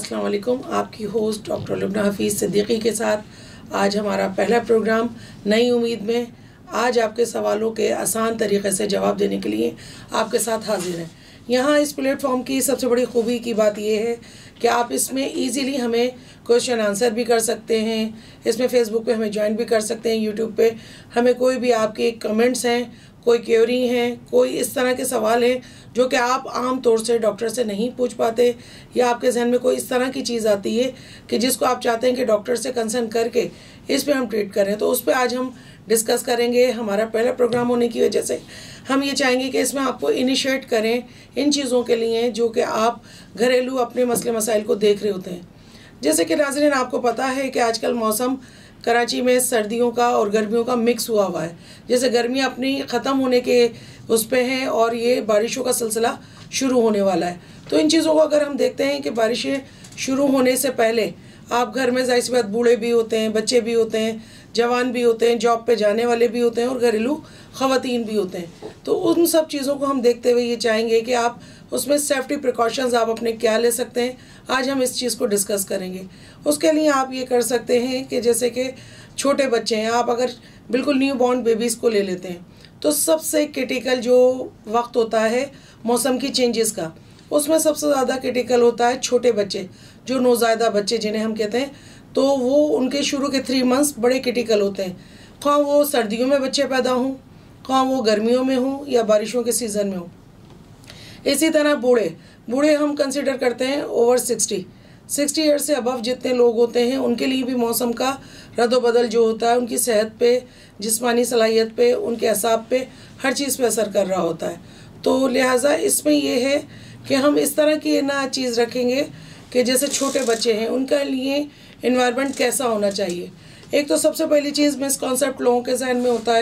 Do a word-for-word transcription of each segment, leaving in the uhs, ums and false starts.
अस्सलाम वालेकुम। आपकी होस्ट डॉक्टर लुबना हफीज़ सिद्दीकी के साथ आज हमारा पहला प्रोग्राम नई उम्मीद में आज आपके सवालों के आसान तरीक़े से जवाब देने के लिए आपके साथ हाजिर हैं। यहाँ इस प्लेटफॉर्म की सबसे बड़ी खूबी की बात यह है कि आप इसमें इजीली हमें क्वेश्चन आंसर भी कर सकते हैं। इसमें फ़ेसबुक पे हमें ज्वाइन भी कर सकते हैं, यूट्यूब पे हमें कोई भी आपके कमेंट्स हैं, कोई क्वेरी हैं, कोई इस तरह के सवाल हैं जो कि आप आम तौर से डॉक्टर से नहीं पूछ पाते, या आपके जहन में कोई इस तरह की चीज़ आती है कि जिसको आप चाहते हैं कि डॉक्टर से कंसर्न करके इस पर हम ट्रीट करें, तो उस पर आज हम डिस्कस करेंगे। हमारा पहला प्रोग्राम होने की वजह से हम ये चाहेंगे कि इसमें आपको इनिशिएट करें इन चीज़ों के लिए जो कि आप घरेलू अपने मसले मसाइल को देख रहे होते हैं। जैसे कि नाज़रीन, आपको पता है कि आजकल मौसम कराची में सर्दियों का और गर्मियों का मिक्स हुआ हुआ है। जैसे गर्मियाँ अपनी ख़त्म होने के उस पे हैं और ये बारिशों का सिलसिला शुरू होने वाला है। तो इन चीज़ों को अगर हम देखते हैं कि बारिशें शुरू होने से पहले आप घर में ज़ाहिर सी बात बूढ़े भी होते हैं, बच्चे भी होते हैं, जवान भी होते हैं, जॉब पे जाने वाले भी होते हैं और घरेलू ख़वातीन भी होते हैं। तो उन सब चीज़ों को हम देखते हुए ये चाहेंगे कि आप उसमें सेफ्टी प्रिकॉशंस आप अपने क्या ले सकते हैं, आज हम इस चीज़ को डिस्कस करेंगे। उसके लिए आप ये कर सकते हैं कि जैसे कि छोटे बच्चे हैं, आप अगर बिल्कुल न्यू बॉर्न बेबीज़ को ले लेते हैं तो सबसे क्रिटिकल जो वक्त होता है मौसम की चेंजेस का, उसमें सबसे ज़्यादा क्रिटिकल होता है छोटे बच्चे, जो नौज़ायदा बच्चे जिन्हें हम कहते हैं। तो वो उनके शुरू के थ्री मंथ्स बड़े क्रिटिकल होते हैं, ख़ां वो सर्दियों में बच्चे पैदा हों, ख़ां वो गर्मियों में हों या बारिशों के सीज़न में हों। इसी तरह बूढ़े बूढ़े हम कंसिडर करते हैं ओवर सिक्सटी सिक्सटी ईयर से अबव जितने लोग होते हैं उनके लिए भी मौसम का रद्द-बदल जो होता है उनकी सेहत पे, जिस्मानी सलाहियत पे, उनके असाब पे, हर चीज़ पे असर कर रहा होता है। तो लिहाजा इसमें यह है कि हम इस तरह की ना चीज़ रखेंगे कि जैसे छोटे बच्चे हैं उनके लिए इन्वायरमेंट कैसा होना चाहिए। एक तो सबसे पहली चीज़ मिसकॉन्सेप्ट लोगों के जहन में होता है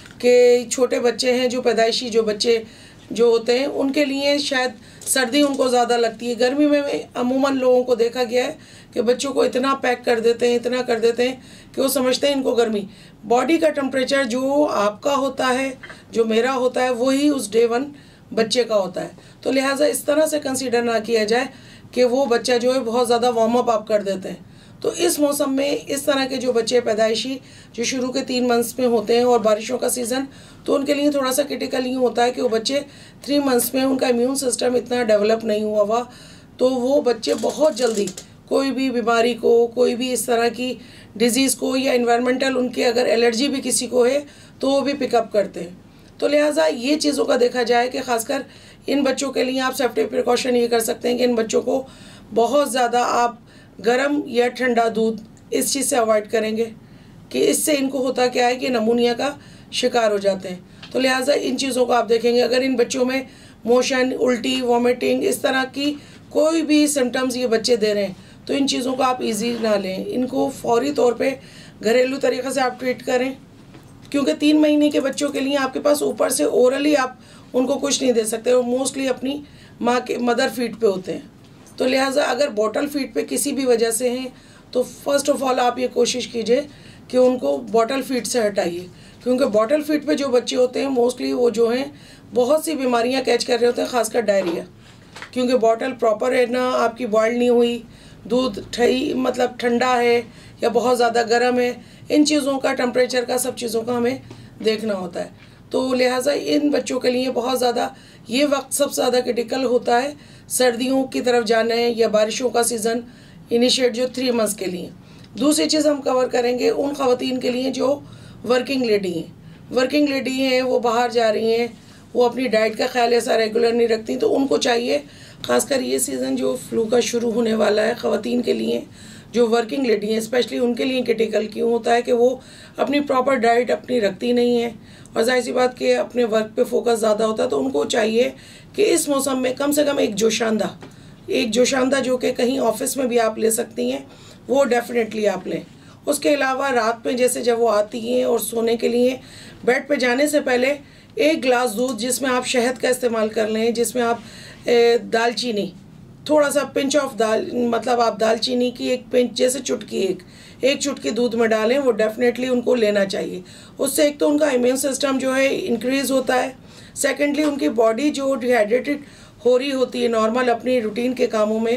कि छोटे बच्चे हैं, जो पैदाइशी जो बच्चे जो होते हैं उनके लिए शायद सर्दी उनको ज़्यादा लगती है। गर्मी में अमूमन लोगों को देखा गया है कि बच्चों को इतना पैक कर देते हैं इतना कर देते हैं कि वो समझते हैं इनको गर्मी। बॉडी का टेम्परेचर जो आपका होता है, जो मेरा होता है, वही उस डे वन बच्चे का होता है। तो लिहाजा इस तरह से कंसीडर ना किया जाए कि वो बच्चा जो है बहुत ज़्यादा वार्म अप आप कर देते हैं। तो इस मौसम में इस तरह के जो बच्चे पैदाइशी जो शुरू के तीन मंथ्स में होते हैं और बारिशों का सीज़न, तो उनके लिए थोड़ा सा क्रिटिकल यूँ होता है कि वो बच्चे थ्री मंथ्स में उनका इम्यून सिस्टम इतना डेवलप नहीं हुआ हुआ, तो वो बच्चे बहुत जल्दी कोई भी बीमारी को, कोई भी इस तरह की डिज़ीज़ को या इन्वायरमेंटल उनके अगर एलर्जी भी किसी को है तो वो भी पिकअप करते हैं। तो लिहाजा ये चीज़ों का देखा जाए कि ख़ासकर इन बच्चों के लिए आप सेफ्टी प्रिकॉशन ये कर सकते हैं कि इन बच्चों को बहुत ज़्यादा आप गर्म या ठंडा दूध इस चीज़ से अवॉइड करेंगे कि इससे इनको होता क्या है कि नमूनिया का शिकार हो जाते हैं। तो लिहाजा इन चीज़ों को आप देखेंगे। अगर इन बच्चों में मोशन, उल्टी, वॉमिटिंग, इस तरह की कोई भी सिम्टम्स ये बच्चे दे रहे हैं तो इन चीज़ों को आप इजी ना लें, इनको फौरी तौर पे घरेलू तरीक़े से आप ट्रीट करें। क्योंकि तीन महीने के बच्चों के लिए आपके पास ऊपर से ओरली आप उनको कुछ नहीं दे सकते, वो मोस्टली अपनी माँ के मदर फीड पे होते हैं। तो लिहाजा अगर बॉटल फीड पे किसी भी वजह से हैं तो फर्स्ट ऑफ़ ऑल आप ये कोशिश कीजिए कि उनको बॉटल फीड से हटाइए। क्योंकि बॉटल फीड पे जो बच्चे होते हैं मोस्टली वो जो हैं बहुत सी बीमारियां कैच कर रहे होते हैं, ख़ासकर डायरिया। क्योंकि बॉटल प्रॉपर है ना, आपकी बॉयल नहीं हुई, दूध ठही मतलब ठंडा है या बहुत ज़्यादा गर्म है, इन चीज़ों का, टेम्परेचर का, सब चीज़ों का हमें देखना होता है। तो लिहाजा इन बच्चों के लिए बहुत ज़्यादा ये वक्त सबसे ज़्यादा क्रिटिकल होता है सर्दियों की तरफ जाना है या बारिशों का सीज़न इनिशिएट जो थ्री मंथ्स के लिए। दूसरी चीज़ हम कवर करेंगे उन ख़वातीन के लिए जो वर्किंग लेडी हैं। वर्किंग लेडी हैं, वो बाहर जा रही हैं, वो अपनी डाइट का ख्याल ऐसा रेगुलर नहीं रखती, तो उनको चाहिए, ख़ासकर ये सीज़न जो फ्लू का शुरू होने वाला है ख़वातीन के लिए, जो वर्किंग लेडी हैं स्पेशली उनके लिए क्रिटिकल क्यों होता है कि वो अपनी प्रॉपर डाइट अपनी रखती नहीं है और जाहिर सी बात कि अपने वर्क पे फोकस ज़्यादा होता है। तो उनको चाहिए कि इस मौसम में कम से कम एक जोशांदा एक जोशांदा जो कि कहीं ऑफिस में भी आप ले सकती हैं, वो डेफिनेटली आप लें। उसके अलावा रात में जैसे जब वो आती हैं और सोने के लिए बेड पे जाने से पहले एक गिलास दूध जिसमें आप शहद का इस्तेमाल कर लें, जिसमें आप दालचीनी, थोड़ा सा पिंच ऑफ दाल मतलब आप दालचीनी की एक पिंच जैसे चुटकी एक एक चुटकी दूध में डालें, वो डेफिनेटली उनको लेना चाहिए। उससे एक तो उनका इम्यून सिस्टम जो है इंक्रीज़ होता है, सेकेंडली उनकी बॉडी जो डिहाइड्रेटेड हो रही होती है नॉर्मल अपनी रूटीन के कामों में,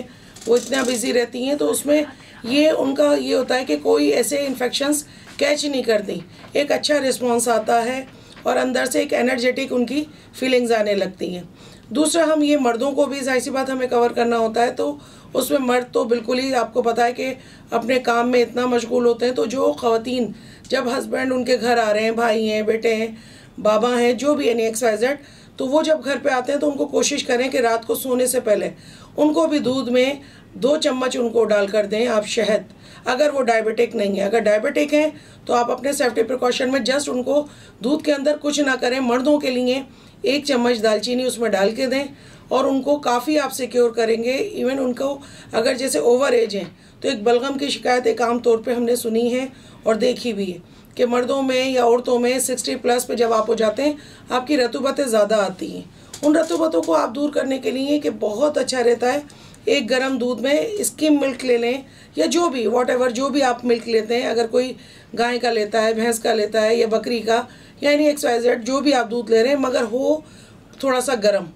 वो इतना बिजी रहती हैं, तो उसमें ये उनका ये होता है कि कोई ऐसे इन्फेक्शंस कैच नहीं करती, एक अच्छा रिस्पॉन्स आता है और अंदर से एक एनर्जेटिक उनकी फीलिंग्स आने लगती हैं। दूसरा, हम ये मर्दों को भी जाहिर सी बात हमें कवर करना होता है, तो उसमें मर्द तो बिल्कुल ही आपको पता है कि अपने काम में इतना मशगूल होते हैं, तो जो ख़वातीन जब हस्बैंड उनके घर आ रहे हैं, भाई हैं, बेटे हैं, बाबा हैं, जो भी यानी एक्स वाई जेड, तो वो जब घर पे आते हैं तो उनको कोशिश करें कि रात को सोने से पहले उनको भी दूध में दो चम्मच उनको डाल कर दें आप शहद, अगर वो डायबिटिक नहीं है। अगर डायबिटिक हैं तो आप अपने सेफ्टी प्रिकॉशन में जस्ट उनको दूध के अंदर कुछ ना करें, मर्दों के लिए एक चम्मच दालचीनी उसमें डाल के दें और उनको काफ़ी आप सिक्योर करेंगे। इवन उनको अगर जैसे ओवर एज हैं तो एक बलगम की शिकायत एक आम तौर पे हमने सुनी है और देखी भी है कि मर्दों में या औरतों में सिक्सटी प्लस पे जब आप हो जाते हैं आपकी रतूबतें ज़्यादा आती हैं। उन रतूबतों को आप दूर करने के लिए कि बहुत अच्छा रहता है एक गर्म दूध में स्किम मिल्क ले लें, या जो भी वॉट एवर जो भी आप मिल्क लेते हैं, अगर कोई गाय का लेता है, भैंस का लेता है या बकरी का, यानी एक्स वाई जेड जो भी आप दूध ले रहे हैं, मगर हो थोड़ा सा गर्म,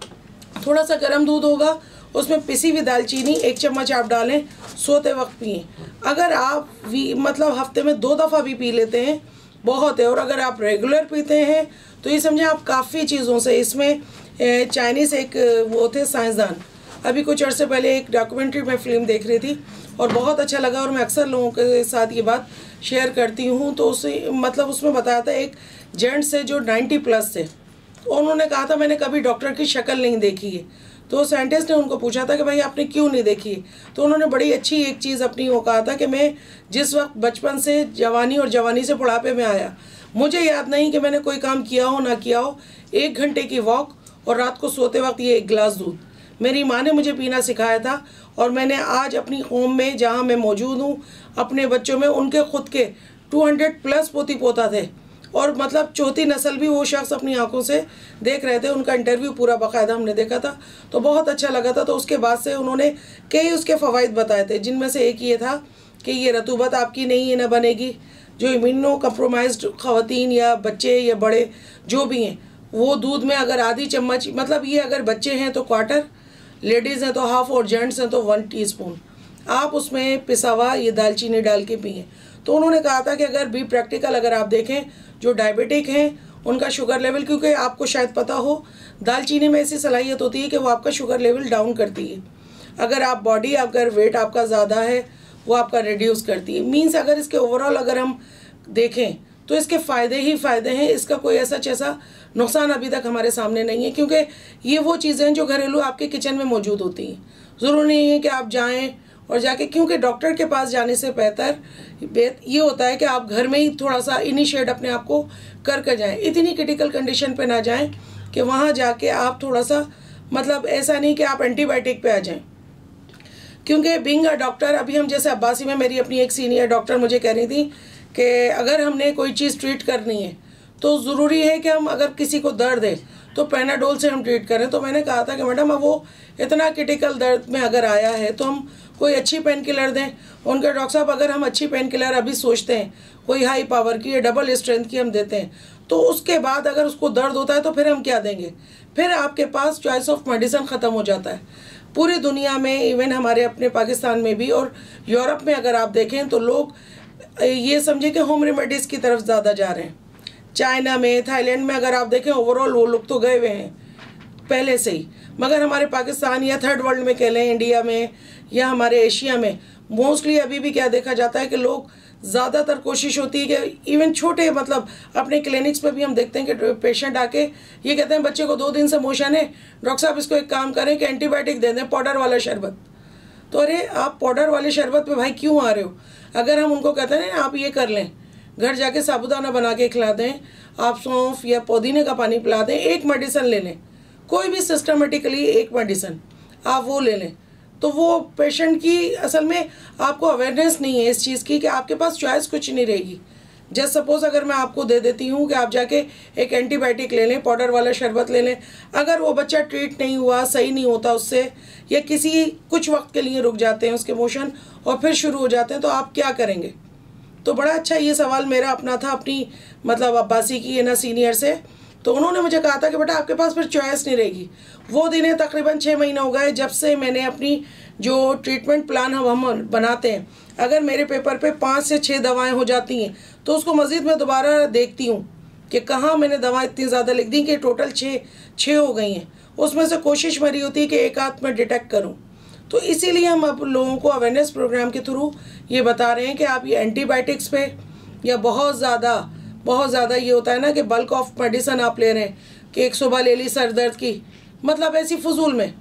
थोड़ा सा गर्म दूध होगा, उसमें पिसी हुई दालचीनी एक चम्मच आप डालें, सोते वक्त पिए। अगर आप वी मतलब हफ्ते में दो दफ़ा भी पी लेते हैं बहुत है, और अगर आप रेगुलर पीते हैं तो ये समझें आप काफ़ी चीज़ों से। इसमें चाइनीज़ एक वो थे साइंसदान, अभी कुछ अर्से पहले एक डॉक्यूमेंट्री में फ़िल्म देख रही थी और बहुत अच्छा लगा, और मैं अक्सर लोगों के साथ ये बात शेयर करती हूँ। तो उसे मतलब उसमें बताया था एक जेंट्स से जो नाइन्टी प्लस थे, तो उन्होंने कहा था मैंने कभी डॉक्टर की शक्ल नहीं देखी है। तो साइंटिस्ट ने उनको पूछा था कि भाई आपने क्यों नहीं देखी, तो उन्होंने बड़ी अच्छी एक चीज़ अपनी वो कहा था कि मैं जिस वक्त बचपन से जवानी और जवानी से बुढ़ापे में आया, मुझे याद नहीं कि मैंने कोई काम किया हो ना किया हो, एक घंटे की वॉक और रात को सोते वक्त ये एक गिलास दूध मेरी माँ ने मुझे पीना सिखाया था। और मैंने आज अपनी कौम में जहाँ मैं मौजूद हूँ, अपने बच्चों में उनके ख़ुद के टू हंड्रेड प्लस पोती पोता थे, और मतलब चौथी नस्ल भी वो शख्स अपनी आंखों से देख रहे थे। उनका इंटरव्यू पूरा बाकायदा हमने देखा था, तो बहुत अच्छा लगा था। तो उसके बाद से उन्होंने कई उसके फ़वाइद बताए थे, जिनमें से एक ये था कि ये रतूबत आपकी नहीं है, न बनेगी। जो इम्यूनो कंप्रोमाइज्ड ख़वातीन या बच्चे या बड़े जो भी हैं, वो दूध में अगर आधी चम्मच, मतलब ये अगर बच्चे हैं तो क्वार्टर, लेडीज़ हैं तो हाफ़ और जेंट्स हैं तो वन टीस्पून आप उसमें पिसा हुआ ये दालचीनी डाल के पिएँ। तो उन्होंने कहा था कि अगर भी प्रैक्टिकल अगर आप देखें, जो डायबिटिक हैं उनका शुगर लेवल, क्योंकि आपको शायद पता हो दालचीनी में ऐसी सलाहियत होती है कि वो आपका शुगर लेवल डाउन करती है। अगर आप बॉडी अगर वेट आपका ज़्यादा है वो आपका रिड्यूस करती है। मीन्स अगर इसके ओवरऑल अगर हम देखें तो इसके फ़ायदे ही फ़ायदे हैं, इसका कोई ऐसा जैसा नुकसान अभी तक हमारे सामने नहीं है, क्योंकि ये वो चीज़ें हैं जो घरेलू आपके किचन में मौजूद होती हैं। ज़रूरी नहीं है कि आप जाएँ और जाके, क्योंकि डॉक्टर के पास जाने से बेहतर ये होता है कि आप घर में ही थोड़ा सा इनिशिएट अपने आप को कर कर जाएँ। इतनी क्रिटिकल कंडीशन पे ना जाएं कि वहाँ जाके आप थोड़ा सा मतलब ऐसा नहीं कि आप एंटीबायोटिक पे आ जाएं। क्योंकि बीइंग अ डॉक्टर, अभी हम जैसे अब्बासी में मेरी अपनी एक सीनियर डॉक्टर मुझे कह रही थी कि अगर हमने कोई चीज़ ट्रीट करनी है तो ज़रूरी है कि हम अगर किसी को दर्द है तो पैनाडोल से हम ट्रीट करें। तो मैंने कहा था कि मैडम अब वो इतना क्रिटिकल दर्द में अगर आया है तो हम कोई अच्छी पेन किलर दें। उनका डॉक्टर साहब अगर हम अच्छी पेन किलर अभी सोचते हैं कोई हाई पावर की या डबल स्ट्रेंथ की हम देते हैं, तो उसके बाद अगर उसको दर्द होता है तो फिर हम क्या देंगे, फिर आपके पास चॉइस ऑफ मेडिसिन ख़त्म हो जाता है। पूरी दुनिया में, इवन हमारे अपने पाकिस्तान में भी और यूरोप में अगर आप देखें तो लोग ये समझे कि होम रेमेडीज़ की तरफ ज़्यादा जा रहे हैं। चाइना में, थाईलैंड में अगर आप देखें ओवरऑल वो लोग तो गए हुए हैं पहले से ही, मगर हमारे पाकिस्तान या थर्ड वर्ल्ड में कह लें, इंडिया में या हमारे एशिया में मोस्टली अभी भी क्या देखा जाता है कि लोग ज़्यादातर कोशिश होती है कि इवन छोटे मतलब अपने क्लिनिक्स पे भी हम देखते हैं कि पेशेंट आके ये कहते हैं बच्चे को दो दिन से मोशन है, डॉक्टर साहब इसको एक काम करें कि एंटीबायोटिक दे दें, पाउडर वाला शरबत। तो अरे आप पाउडर वाले शरबत पे भाई क्यों आ रहे हो? अगर हम उनको कहते हैं ना आप ये कर लें, घर जाके साबुदाना बना के खिला दें, आप सौंफ या पुदीने का पानी पिला दें, एक मेडिसिन ले लें, कोई भी सिस्टमेटिकली एक मेडिसिन आप वो ले लें, तो वो पेशेंट की असल में आपको अवेयरनेस नहीं है इस चीज़ की कि आपके पास चॉइस कुछ नहीं रहेगी। जस्ट सपोज़ अगर मैं आपको दे देती हूँ कि आप जाके एक एंटीबायोटिक ले लें, पाउडर वाला शरबत ले लें, अगर वो बच्चा ट्रीट नहीं हुआ, सही नहीं होता उससे, या किसी कुछ वक्त के लिए रुक जाते हैं उसके मोशन और फिर शुरू हो जाते हैं, तो आप क्या करेंगे? तो बड़ा अच्छा ये सवाल मेरा अपना था अपनी मतलब अब्बासी की है ना सीनियर से, तो उन्होंने मुझे कहा था कि बेटा आपके पास फिर चॉइस नहीं रहेगी। वो दिन तकरीबन छः महीने हो गए जब से मैंने अपनी जो ट्रीटमेंट प्लान हम हम बनाते हैं, अगर मेरे पेपर पे पाँच से छः दवाएं हो जाती हैं तो उसको मज़ीद मैं दोबारा देखती हूँ कि कहाँ मैंने दवा इतनी ज़्यादा लिख दी कि टोटल छः छः हो गई हैं। उसमें से कोशिश मेरी होती है कि एक आध मैं डिटेक्ट करूँ। तो इसीलिए हम अब लोगों को अवेयरनेस प्रोग्राम के थ्रू ये बता रहे हैं कि आप ये एंटीबायोटिक्स पे या बहुत ज़्यादा बहुत ज़्यादा ये होता है ना कि बल्क ऑफ मेडिसिन आप ले रहे हैं कि एक सुबह ले ली सर दर्द की, मतलब ऐसी फजूल में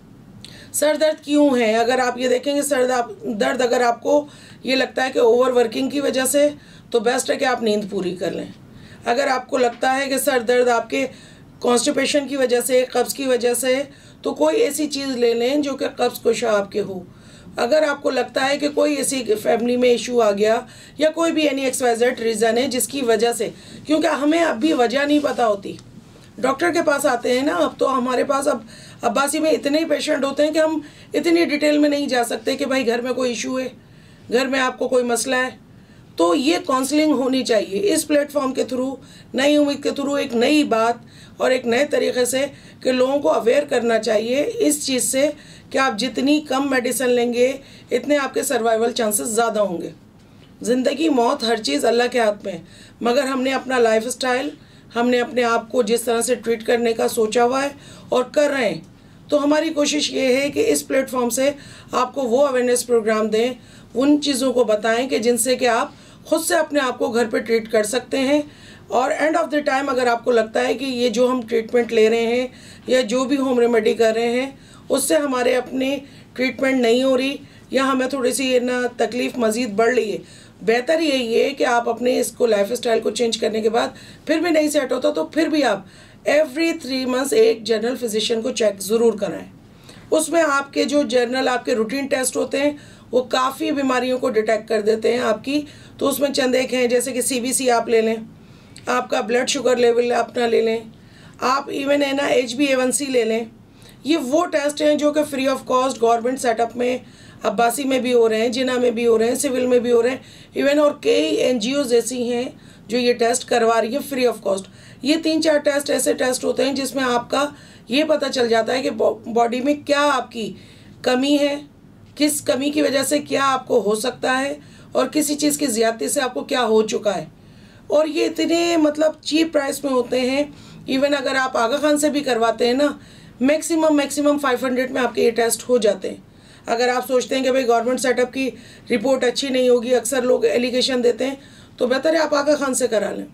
सर दर्द क्यों है। अगर आप ये देखेंगे सर दर्द अगर आपको ये लगता है कि ओवर वर्किंग की वजह से, तो बेस्ट है कि आप नींद पूरी कर लें। अगर आपको लगता है कि सर दर्द आपके कॉन्स्टिपेशन की वजह से, कब्ज़ की वजह से, तो कोई ऐसी चीज़ ले लें जो कि कब्ज़ कुशा आपके हो। अगर आपको लगता है कि कोई ऐसी फैमिली में इशू आ गया या कोई भी any X Y Z reason है जिसकी वजह से, क्योंकि हमें अब भी वजह नहीं पता होती, डॉक्टर के पास आते हैं ना, अब तो हमारे पास अब अब्बासी में इतने ही पेशेंट होते हैं कि हम इतनी डिटेल में नहीं जा सकते कि भाई घर में कोई इशू है, घर में आपको कोई मसला है। तो ये काउंसलिंग होनी चाहिए इस प्लेटफॉर्म के थ्रू, नई उम्मीद के थ्रू, एक नई बात और एक नए तरीके से कि लोगों को अवेयर करना चाहिए इस चीज़ से कि आप जितनी कम मेडिसिन लेंगे इतने आपके सर्वाइवल चांसेस ज़्यादा होंगे। ज़िंदगी मौत हर चीज़ अल्लाह के हाथ में है, मगर हमने अपना लाइफ स्टाइल, हमने अपने आप को जिस तरह से ट्रीट करने का सोचा हुआ है और कर रहे हैं, तो हमारी कोशिश ये है कि इस प्लेटफॉर्म से आपको वो अवेयरनेस प्रोग्राम दें, उन चीज़ों को बताएं कि जिनसे कि आप खुद से अपने आप को घर पे ट्रीट कर सकते हैं। और एंड ऑफ द टाइम अगर आपको लगता है कि ये जो हम ट्रीटमेंट ले रहे हैं या जो भी होम रेमेडी कर रहे हैं उससे हमारे अपने ट्रीटमेंट नहीं हो रही या हमें थोड़ी सी ना तकलीफ़ मज़ीद बढ़ रही है, बेहतर यही है कि आप अपने इसको लाइफ स्टाइल को चेंज करने के बाद फिर भी नहीं सेट होता तो फिर भी आप एवरी थ्री मंथ्स एक जनरल फिजिशियन को चेक ज़रूर कराएं। उसमें आपके जो जर्नल आपके रूटीन टेस्ट होते हैं वो काफ़ी बीमारियों को डिटेक्ट कर देते हैं आपकी। तो उसमें चंद एक हैं जैसे कि सी बी सी आप ले लें, आपका ब्लड शुगर लेवल अपना ले लें, आप इवन है ना H B A one C ले लें। ये वो टेस्ट हैं जो कि free of cost government setup में अब्बासी में भी हो रहे हैं, जिना में भी हो रहे हैं, सिविल में भी हो रहे हैं, इवन और कई एन जी ओज़ ऐसी हैं जो ये टेस्ट करवा रही है फ्री ऑफ कॉस्ट। ये तीन चार टेस्ट ऐसे टेस्ट होते हैं जिसमें आपका ये पता चल जाता है कि बॉडी में क्या आपकी कमी है, किस कमी की वजह से क्या आपको हो सकता है और किसी चीज़ की ज़्यादती से आपको क्या हो चुका है। और ये इतने मतलब चीप प्राइस में होते हैं। इवन अगर आप आगा खान से भी करवाते हैं ना, मैक्सिमम मैक्सिमम फाइव हंड्रेड में आपके ये टेस्ट हो जाते हैं। अगर आप सोचते हैं कि भाई गवर्नमेंट सेटअप की रिपोर्ट अच्छी नहीं होगी, अक्सर लोग एलिगेशन देते हैं, तो बेहतर है आप आगा खान से करा लें।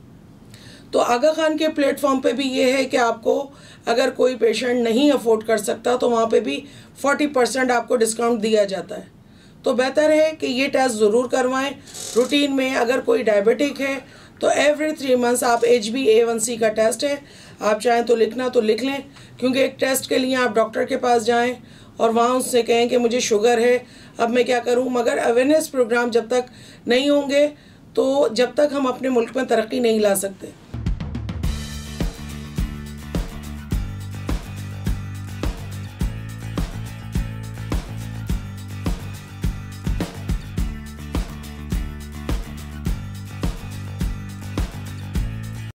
तो आगा खान के प्लेटफॉर्म पे भी ये है कि आपको अगर कोई पेशेंट नहीं अफोर्ड कर सकता तो वहाँ पे भी फोर्टी परसेंट आपको डिस्काउंट दिया जाता है। तो बेहतर है कि ये टेस्ट ज़रूर करवाएं रूटीन में। अगर कोई डायबिटिक है तो एवरी थ्री मंथ्स आप H B A one C का टेस्ट है, आप चाहें तो लिखना तो लिख लें, क्योंकि एक टेस्ट के लिए आप डॉक्टर के पास जाएं और वहाँ उससे कहें कि मुझे शुगर है, अब मैं क्या करूँ। मगर अवेयरनेस प्रोग्राम जब तक नहीं होंगे तो जब तक हम अपने मुल्क में तरक्की नहीं ला सकते।